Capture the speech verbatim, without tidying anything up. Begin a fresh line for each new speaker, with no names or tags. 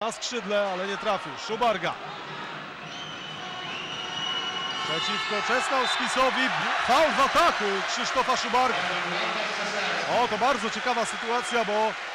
Na skrzydle, ale nie trafił. Szubarga. Przeciwko Czesnauskisowi. Faul w ataku Krzysztofa Szubargi. O, to bardzo ciekawa sytuacja, bo